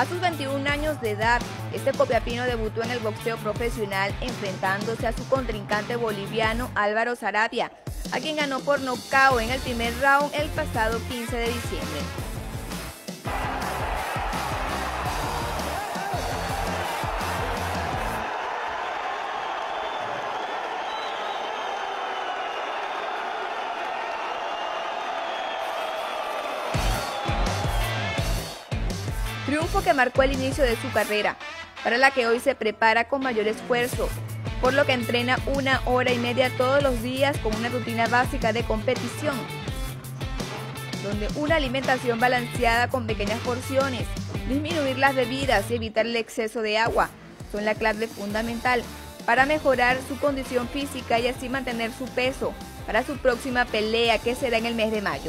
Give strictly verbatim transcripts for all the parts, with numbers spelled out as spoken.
A sus veintiún años de edad, este copiapino debutó en el boxeo profesional enfrentándose a su contrincante boliviano Álvaro Saravia, a quien ganó por nocaut en el primer round el pasado quince de diciembre. Triunfo que marcó el inicio de su carrera, para la que hoy se prepara con mayor esfuerzo, por lo que entrena una hora y media todos los días con una rutina básica de competición, donde una alimentación balanceada con pequeñas porciones, disminuir las bebidas y evitar el exceso de agua son la clave fundamental para mejorar su condición física y así mantener su peso para su próxima pelea, que será en el mes de mayo.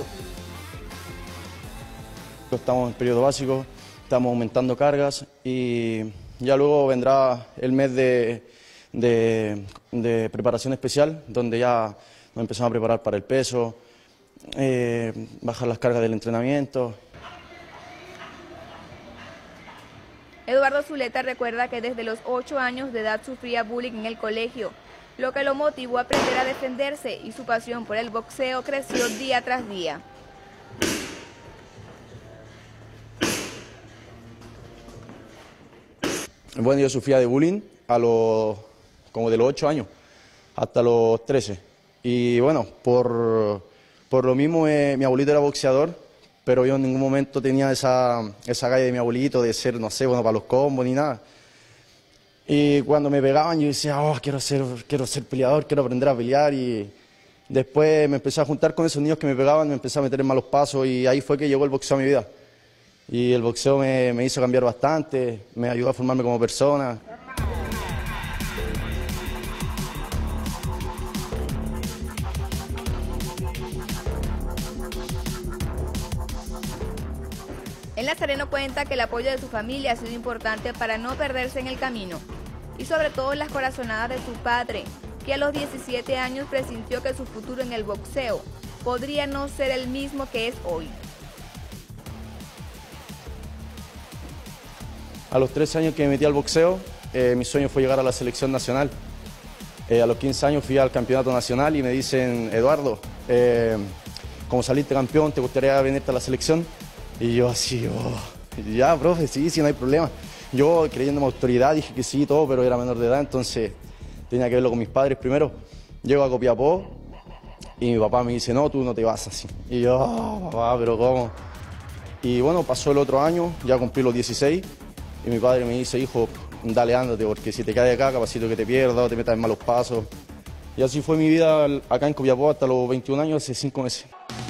Estamos en periodo básico. Estamos aumentando cargas y ya luego vendrá el mes de, de, de preparación especial, donde ya nos empezamos a preparar para el peso, eh, bajar las cargas del entrenamiento. Eduardo Zuleta recuerda que desde los ocho años de edad sufría bullying en el colegio, lo que lo motivó a aprender a defenderse y su pasión por el boxeo creció día tras día. Bueno, yo sufría de bullying a los, como de los ocho años hasta los trece. Y bueno, por, por lo mismo eh, mi abuelito era boxeador, pero yo en ningún momento tenía esa, esa galla de mi abuelito de ser, no sé, bueno, para los combos ni nada. Y cuando me pegaban yo decía, oh, quiero ser, quiero ser peleador, quiero aprender a pelear. Y después me empecé a juntar con esos niños que me pegaban, me empecé a meter en malos pasos y ahí fue que llegó el boxeo a mi vida. Y el boxeo me, me hizo cambiar bastante, me ayudó a formarme como persona. El nazareno cuenta que el apoyo de su familia ha sido importante para no perderse en el camino, y sobre todo las corazonadas de su padre, que a los diecisiete años presintió que su futuro en el boxeo podría no ser el mismo que es hoy. A los trece años que me metí al boxeo, eh, mi sueño fue llegar a la selección nacional. Eh, a los quince años fui al campeonato nacional y me dicen, Eduardo, eh, como saliste campeón, ¿te gustaría venirte a la selección? Y yo así, oh, ya, profe, sí, sí, no hay problema. Yo, creyendo en mi autoridad, dije que sí, todo, pero era menor de edad, entonces tenía que verlo con mis padres primero. Llego a Copiapó y mi papá me dice, no, tú no te vas así. Y yo, oh, papá, pero ¿cómo? Y bueno, pasó el otro año, ya cumplí los dieciséis. Y mi padre me dice, hijo, dale, ándate, porque si te caes acá, capacito que te pierdas o te metas en malos pasos. Y así fue mi vida acá en Copiapó hasta los veintiún años, hace cinco meses.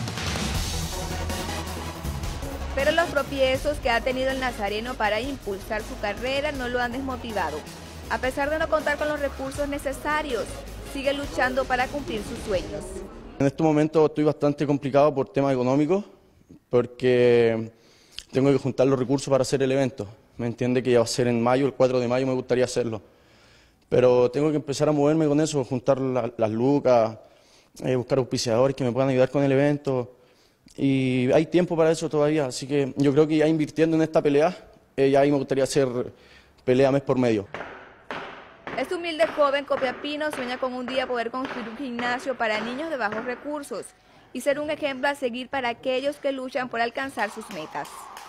Pero los tropiezos que ha tenido el nazareno para impulsar su carrera no lo han desmotivado. A pesar de no contar con los recursos necesarios, sigue luchando para cumplir sus sueños. En este momento estoy bastante complicado por temas económicos, porque tengo que juntar los recursos para hacer el evento. Me entiende que ya va a ser en mayo, el cuatro de mayo me gustaría hacerlo. Pero tengo que empezar a moverme con eso, juntar la, las lucas, eh, buscar auspiciadores que me puedan ayudar con el evento. Y hay tiempo para eso todavía, así que yo creo que ya invirtiendo en esta pelea, eh, ya ahí me gustaría hacer pelea mes por medio. Este humilde joven copiapino sueña con un día poder construir un gimnasio para niños de bajos recursos y ser un ejemplo a seguir para aquellos que luchan por alcanzar sus metas.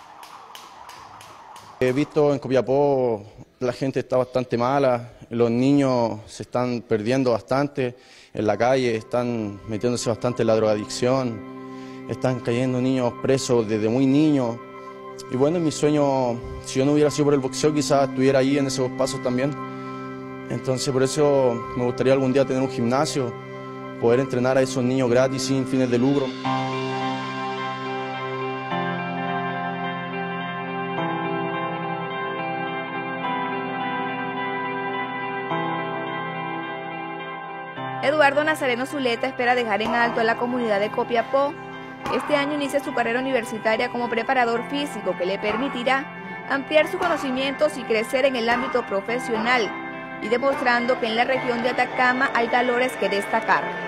He visto en Copiapó la gente está bastante mala, los niños se están perdiendo bastante en la calle, están metiéndose bastante en la drogadicción, están cayendo niños presos desde muy niños. Y bueno, mi sueño, si yo no hubiera sido por el boxeo, quizás estuviera ahí en esos pasos también. Entonces por eso me gustaría algún día tener un gimnasio, poder entrenar a esos niños gratis sin fines de lucro. Eduardo Nazareno Zuleta espera dejar en alto a la comunidad de Copiapó. Este año inicia su carrera universitaria como preparador físico, que le permitirá ampliar sus conocimientos y crecer en el ámbito profesional, y demostrando que en la región de Atacama hay valores que destacar.